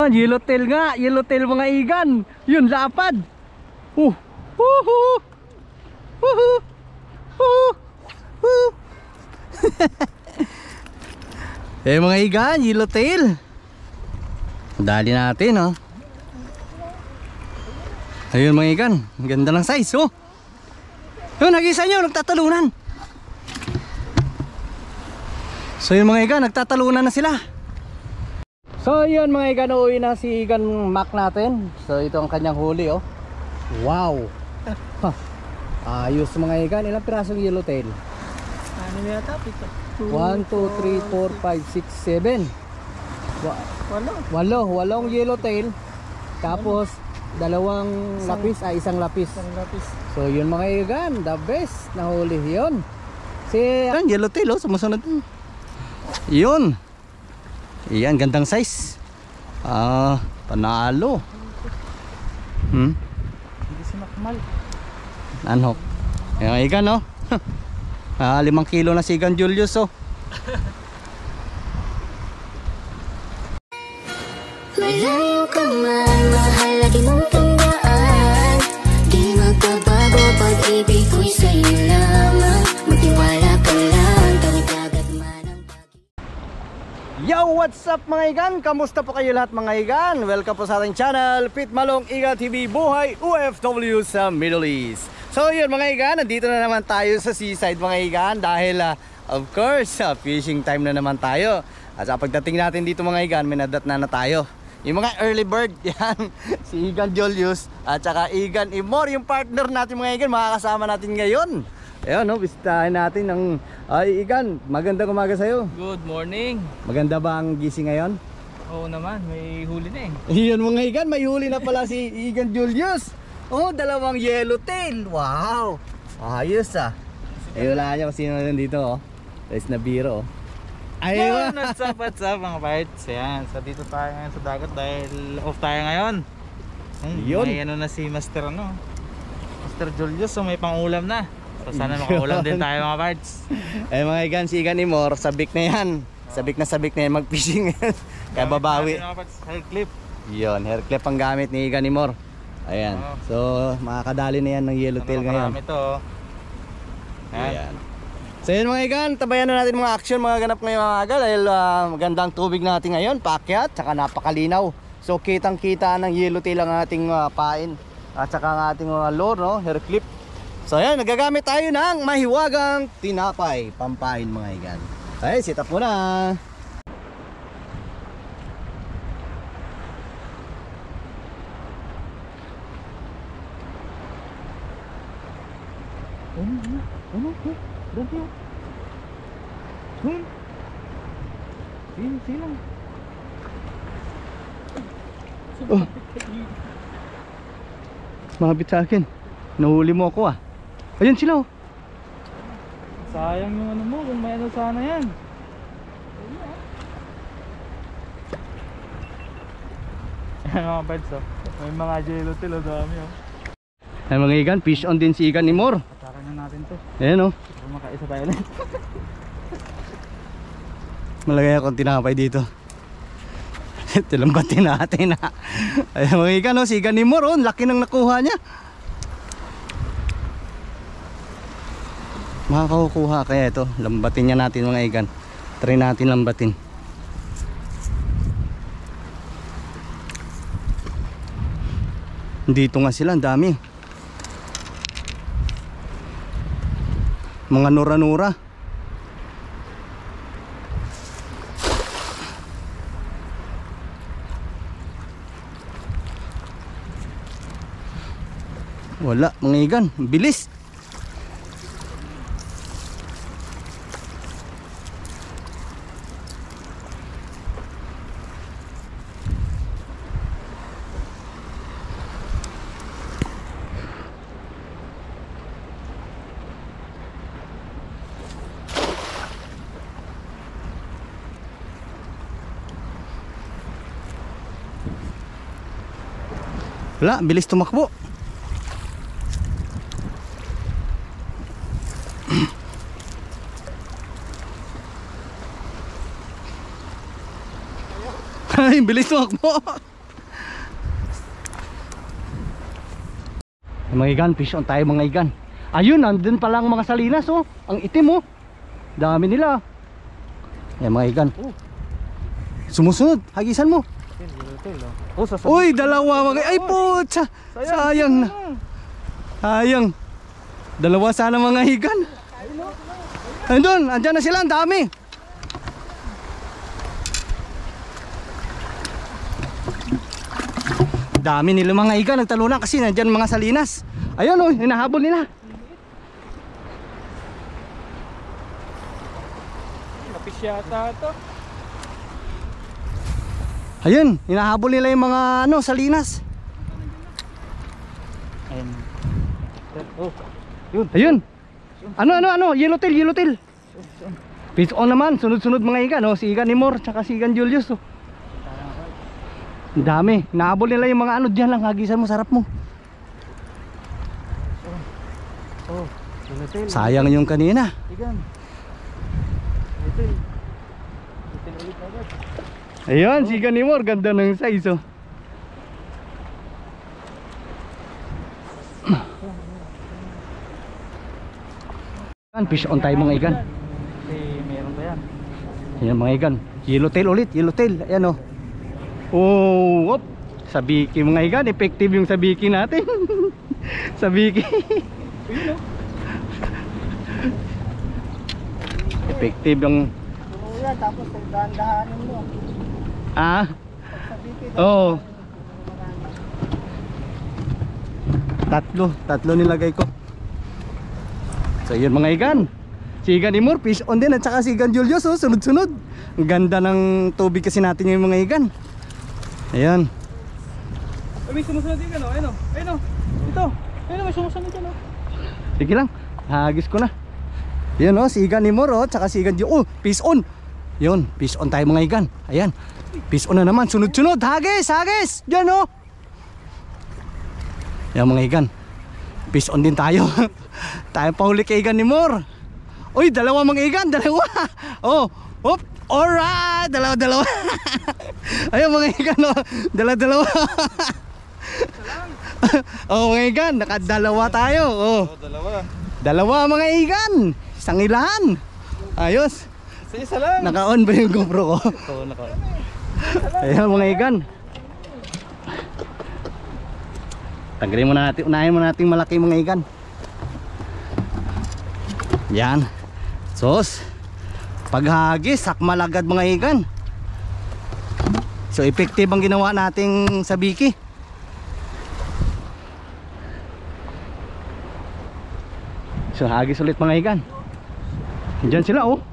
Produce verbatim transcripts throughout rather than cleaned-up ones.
Yellowtail nga, yellowtail mga igan. Yun, lapad. Uh. Woohoo! Woohoo! Woohoo! Woohoo! Eh mga igan, yellowtail. Dali natin, oh. Ayun mga igan, ganda ng size, oh. Yun, nag-isa nyo, nagtatalunan. So yun mga igan, nagtatalunan na sila. So yun mga igan, uuwi na si Igan Mac natin. So ito ang kanyang huli, oh. Wow. Ayos mga igan, ilang pirasong yellowtail? Ano na yata? one, two, three, four, five, six, seven. Walo. Walo, walong yellowtail. Tapos dalawang lapis, ay isang lapis. Isang lapis. So yun mga igan, the best na huli yun. Si yan, yellowtail, oh, sumusunod. Yun. Iyan, gandang size. Ah, panalo. Hmm? Hindi si Makmal. Anhok. Yung igan, no? Ah, limang kilo na si Igan Julius, oh. Malayo ka man, mahal lagi mong tandaan. Di magbabago, pag-ibig ko'y sa'yo lamang. Magtiwala ka lang, tawid agad man ang pag-ibig. Yo, what's up mga igan? Kamusta po kayo lahat mga igan? Welcome po sa ating channel, Pit Malong Iga T V, Buhay O F W sa Middle East. So yun mga igan, nandito na naman tayo sa seaside mga igan. Dahil uh, of course, uh, fishing time na naman tayo. At sa pagdating natin dito mga igan, minadat na na tayo. Yung mga early bird, yan, si Igan Julius at saka Igan Imor, yung partner natin mga igan, makakasama natin ngayon. Ayun, no, bisitahin natin ng ay, Igan, magandang umaga sa'yo. Good morning. Maganda ba ang gising ngayon? Oo naman, may huli na eh. Iyon mga igan, may huli na pala si Igan Julius. Oh, dalawang yellowtail. Wow. Ayos ah. Eh wala niya kung sino nandito, oh. Guys na biro, oh. Ayun, what's up, what's up mga parts. Ayan, so dito tayo ngayon sa dagat dahil off tayo ngayon. Hmm, Yun. May ano na si Master ano, Master Julius, so may pangulam na. So sana makaulam din tayo mga parts. Eh mga igan, si Igan Imor, sabik na yan. Sabik na sabik na yan mag-fishing. Kaya babawi. Mga parts, hair clip. Yun, hair clip ang gamit ni Igan Imor. Ayan. Oh. So, makakadali na yan ng yellowtail Ano, ngayon. marami to, oh. Ayan. Ayan. So yun mga igan, tabayan na natin mga action, mga ganap ngayong mga aga. Dahil uh, magandang tubig natin ngayon, paakyat, saka napakalinaw. So kitang kita ng yellowtail ang ating uh, pain. At saka ang ating uh, lure, no? Hair clip. So ayan, nagagamit tayo ng mahiwagang tinapay, pampain mga igan. Okay, sit up muna. Ano, ano, ano, ano, dati oh. Hmm. Sino, sino? Oh. Mabit sa akin. Nahuli mo ako ah. Ayun sila oh. Sayang yung ano mo, kung may ano sana yan. Ayan mga parts oh. May mga yellowtail oh, dami oh. Ay mga igan, fish on din si Igan Imor. Atakan na natin to. Ayan oh. Para makaisa tayo lang. Malagay akong tinapay dito. Tilambatin natin ha. Ay mga igan oh, si Igan Imor oh, laki nang nakuha niya. Makakakuha kaya ito. Lambatin niya natin mga igan. Try natin lambatin. Dito nga sila, ang dami. Mga nura-nura. Wala, mga igan, bilis. Wala, bilis tumakbo. Ay, bilis tumakbo. Mga igan, fish on tayo mga igan. Ayun, nandun pala ang mga salinas oh. Ang itim oh. Dami nila. Ayan mga igan. Sumusunod, hagisan mo. Oh, sasabi. Uy, dalawa mga. Ay putsa. Sayang na. Sayang. Dalawa sana mga igan. Andun, andyan na sila, ang dami. Dami nila mga igan, nagtalunan kasi nandyan mga salinas. Ayun oh, hinahabol nila. Napis yata ito. Ayun, hinahabol nila yung mga ano, salinas. Ayun. Oh, yun. Ayun. Ano ano ano, yellowtail, yellowtail. Fish on naman, sunod-sunod mga igan oh, si Igan Nimor tsaka si Igan Julius oh. Ang dami, hinahabol nila yung mga ano diyan lang, hagisan mo, sarap mo. Oh, yellowtail. Sayang yung kanina. Igan. Yellowtail. Yellowtail ulit agad. Ayun, si Igan Nimor, ganda ng size oh. Fish on tayo mga igan. Kasi meron pa yan. Ayan mga igan, yellowtail ulit, yellowtail. Ayan oh. Oh, op. Sabiki mga igan, effective yung sabiki natin. Sabiki. Effective yung Yan, tapos dahan-dahanin mo. ah. Oo. Tatlo, tatlo nilagay ko. So yun mga igan. Si Igan Nimor, fish on din, at saka si Igan Julius oh, sunod-sunod. Ang ganda ng tubig kasi natin yung mga igan. Ayan. Ay, may sumusunod din ano? Ayun o. Ayun o. Ito. Ayun o, may sumusunod din o. Sige lang, hagis ko na. Yan oh, si Igan Nimor oh, tsaka si Igan Julius. Oh, fish on. Yun, fish on tayo mga igan. Ayan. Fish on na naman, sunod-sunod. Hagis, hagis. Diyan oh. Yan mga igan. Fish on din tayo. Tayo pa huli kay Igan Nimor. Uy, dalawa mga igan, dalawa. Oh, hop. Alright, dalawa dalawa. Ayun mga igan oh. Dalawa dalawa. Oh mga igan, nakadalawa tayo. Oh. Oh, dalawa. Dalawa mga igan. Isang ilahan. Ayos. Sa isa lang. Naka-on ba yung GoPro ko? Oo, naka-on. Ayun mga igan. Tanggalin mo natin, unahin mo natin malaki mga igan. Yan. Sos. Paghagis, sakmal agad mga igan. So effective ang ginawa nating sabiki. So hagis ulit mga igan. Diyan sila oh.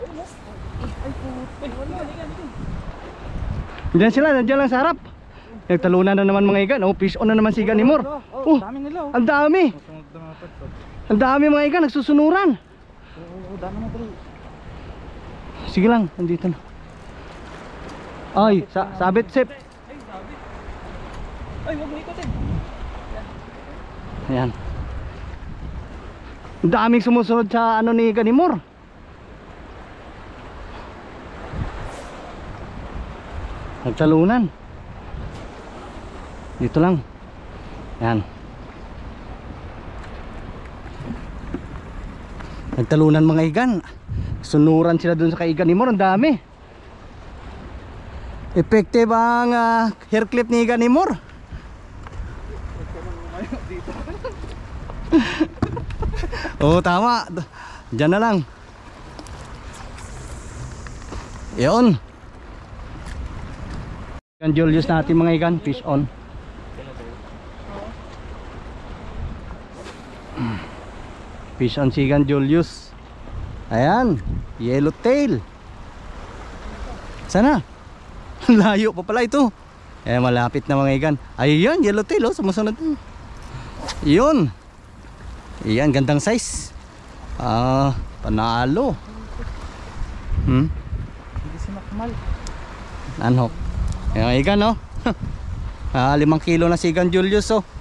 Diyan sila, nandiyan lang sa harap. Nagtalunan na naman mga igan. Oh, fish on na naman si Igan Nimor. Oh, Oh, dami nila oh. ang dami. Sunod na mga pato. Ang dami mga igan, nagsusunuran. Oo, oo, dami na bro. Sige lang, nandito na. Ay, sa sabit sip. Ay, sabi. Ay, wag mo ikutin. Ayan. Ang daming sumusunod sa ano ni Igan Nimor. Nagtalunan. Dito lang. Ayan. Nagtalunan mga igan. Sunuran sila dun sa kay Igan Nimor. Ang dami. Effective ang uh, hair clip ni Igan Nimor. Oo, tama. Diyan na lang. Yun. Igan Julius natin mga igan. Fish on. Fish on si Igan Julius. Ayan, yellowtail. Sana. Layo pa pala ito. Eh malapit na mga igan. Ayun, yellowtail oh, sumusunod. Yun. Iyan, gandang size. Ah, panalo. Hmm? Hindi sinakmal. Ano? Ayan igan oh. Ah, limang kilo na si Igan Julius oh.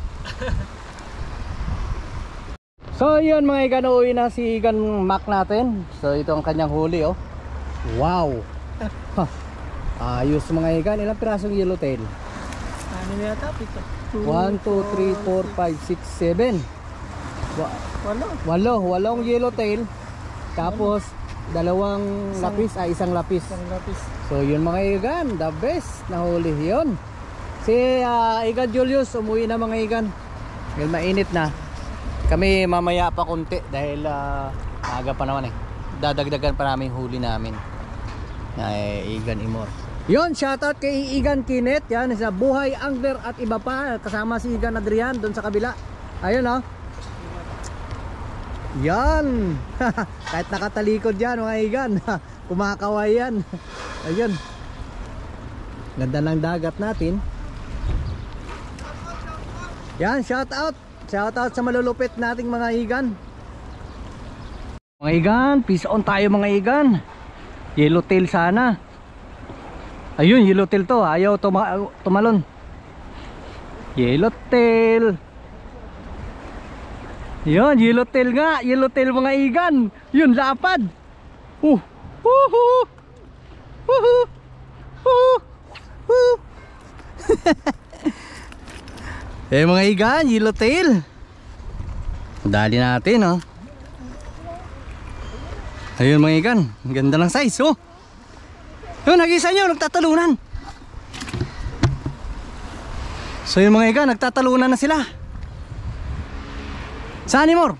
So yun mga igan, uuwi na si Igan Mac natin. So ito ang kanyang huli oh. Wow. Ayos mga igan, ilang pirasong yellowtail? Ano yata? Pito. one, two, three, four, five, six, seven. Wa Walo. walo, walong yellowtail. Tapos dalawang lapis, ay isang lapis. Isang lapis. So yun mga igan, the best na huli yun. Si uh, Igan Julius umuwi na mga igan. Dahil mainit na. Kami mamaya pa konti dahil uh, aga pa naman eh. Dadagdagan pa namin huli namin. Ay, Igan Imor. Yun, shoutout kay Igan Kinet. Yan, sa Buhay Angler at iba pa. Kasama si Igan Adrian doon sa kabila. Ayun oh. Yan. Kahit nakatalikod yan mga Igan. Kumakaway yan. Ayun. Ganda ng dagat natin. Yan, shoutout. Shoutout sa malulupit nating mga Igan. Mga Igan, peace on tayo mga Igan. Yellowtail sana. Ayun, yellowtail to. Ayaw tuma tumalon. Yellowtail. Yun, yellowtail nga. Yellowtail mga Igan. Yun, lapad. Uh. Woohoo. Woohoo. Woohoo. Woohoo. Eh mga Igan, yellowtail. Dali natin oh. Ayun mga Igan, ang ganda ng size oh. Yun, nag-isa nyo, nagtatalunan. So yun mga Igan, nagtatalunan na sila. Saan ni Mor?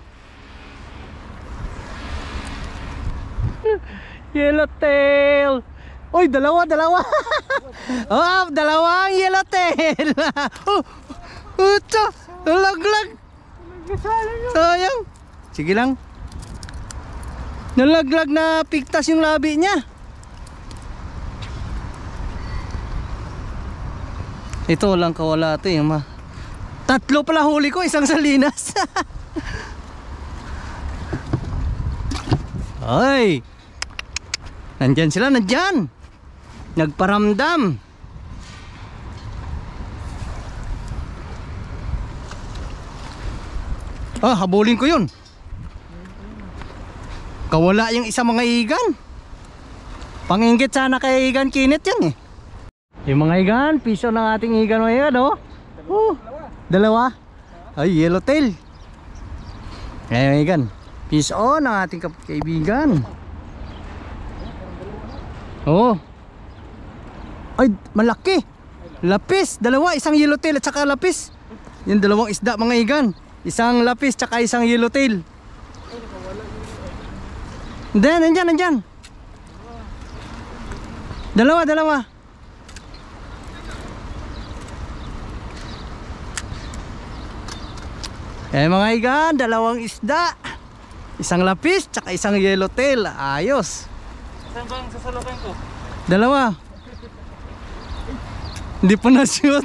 Yellowtail. Uy, dalawa, dalawa. Oh, dalawang yellowtail. Oh, uto, nalaglag. Sayang. Sige lang. Nalaglag na pigtas yung labi niya. Ito lang kawala ito yung ma. Tatlo pala huli ko, isang salinas. Ay. Nandyan sila, nandyan. Nagparamdam. Ah, habulin ko yun. Kawala yung isa mga Igan. Pangingit sana kay Igan Kinet yan eh. Yung mga Igan, piso ng ating Igan mga Igan oh. Oh, dalawa. Ay, yellowtail. Ayan mga Igan, piso ng ating kaibigan. Oh. Ay, malaki. Lapis, dalawa, isang yellowtail at saka lapis. Yung dalawang isda mga Igan. Isang lapis tsaka isang yellowtail. Hindi, nandyan, nandyan. Dalawa, dalawa. Eh mga Igan, dalawang isda. Isang lapis tsaka isang yellowtail. Ayos. Saan ba ang sasalukan ko? Dalawa. Hindi pa na-shoot.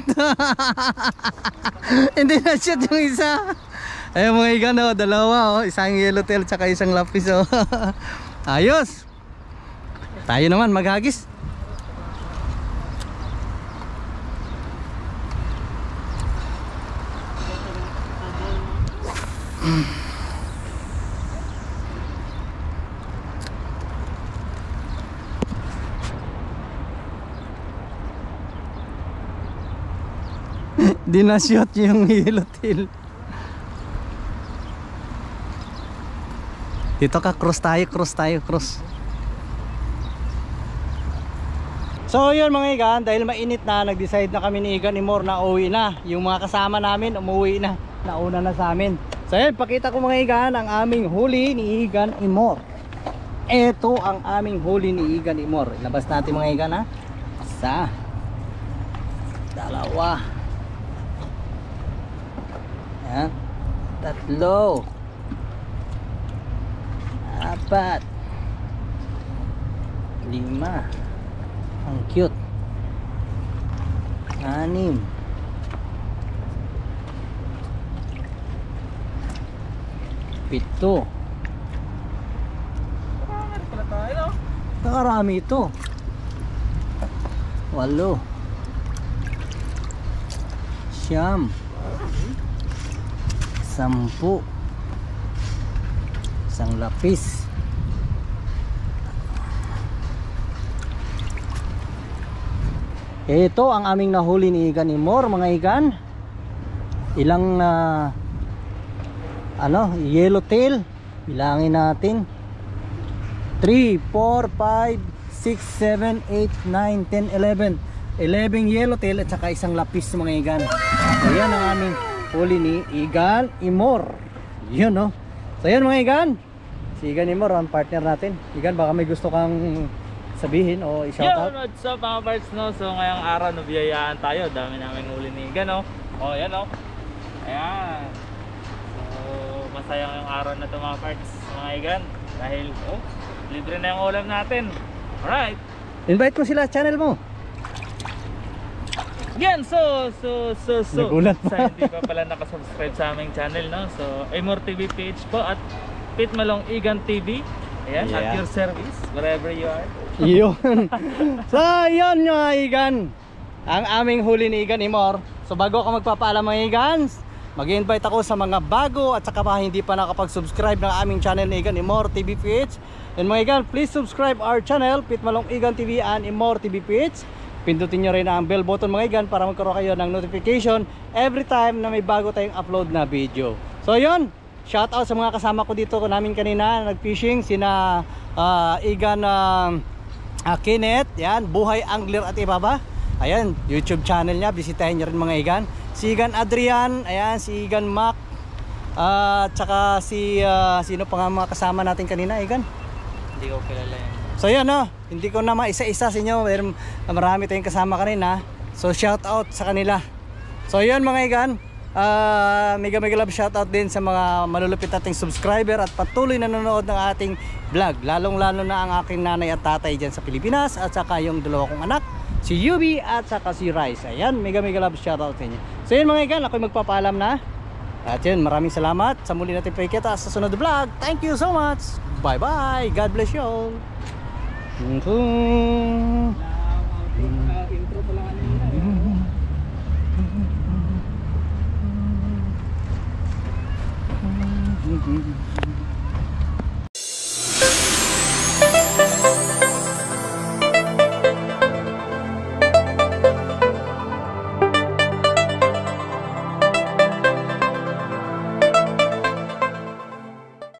Hindi na-shoot yung isa. Ayun mga Igan oh, dalawa oh, isang yellowtail tsaka isang lapis oh. Ayos. Tayo naman maghagis. Di na-shoot yung yellowtail. Dito ka, cross tayo, cross tayo, cross. So yun mga Igan, dahil mainit na, nag-decide na kami ni Igan Imor na uwi na. Yung mga kasama namin, umuwi na, nauna na sa amin. So yun, pakita ko mga Igan, ang aming huli ni Igan Imor. Ito ang aming huli ni Igan Imor. Ilabas natin mga Igan ha. Isa, dalawa, yan, tatlo, apat, lima, ang cute, anim, pito. Nakarami ito. Walo, siyam, sampu, isang lapis, Ito ang aming nahuli ni Igan Imor, mga Igan. Ilang uh, ano, yellowtail. Bilangin natin. three, four, five, six, seven, eight, nine, ten, eleven. eleven yellowtail at saka isang lapis, mga Igan. So yan ang aming huli ni Igan Imor. Yun, no? So yan, mga Igan. Si Igan Imor ang partner natin. Igan, baka may gusto kang sabihin o Yo, i-shoutout? what's up mga parts, no? So ngayong araw nabiyayaan tayo. Dami namin huli ni Igan, no? Oh, yan, no? Ayan. So masaya ngayong araw na to mga parts, mga Igan. Dahil, oh, libre na yung ulam natin. Alright. Invite mo sila sa channel mo. Yan, so, so, so, so. Nagulat pa. Sa hindi pa pala nakasubscribe sa aming channel, no? So, Imor T V page po at Pit Malong Igan T V. Ayan, Yeah. at your service, wherever you are. Yun. So yun, mga Igan, ang aming huli ni Igan Imor. So bago ako magpapaalam, mga Igan, mag-invite ako sa mga bago at saka mga hindi pa nakapag-subscribe ng aming channel ni Igan Imor T V P H. And mga Igan, please subscribe our channel, Pit Malong Igan T V and Imor T V P H. Pindutin nyo rin ang bell button, mga Igan, para magkaroon kayo ng notification every time na may bago tayong upload na video. So yun, shout out sa mga kasama ko dito namin kanina nag-fishing, sina uh, Igan uh, uh, Kenneth, yan, Buhay Angler at iba ba. Ayan, YouTube channel niya, bisitahin nyo rin, mga Igan. Si Igan Adrian, ayan, si Igan Mac, uh, at saka si uh, sino pa nga mga kasama natin kanina, Igan? Hindi ko kilala yan. So yan, no, hindi ko na maisa-isa sa inyo, meron, marami tayong kasama kanina. So shout out sa kanila. So yun, mga Igan, uh, mega mega love shout out din sa mga malulupit nating subscriber at patuloy na nanonood ng ating vlog, lalong lalo na ang aking nanay at tatay dyan sa Pilipinas, at saka yung dalawa kong anak, si Yubi at saka si Rice. Ayan, mega mega love shout out sa inyo. So yun, mga Igan, ako'y magpapaalam na. At yun, maraming salamat sa muli natin pagkita sa sunod na vlog. Thank you so much. Bye bye, God bless you all. Intro pala kanina.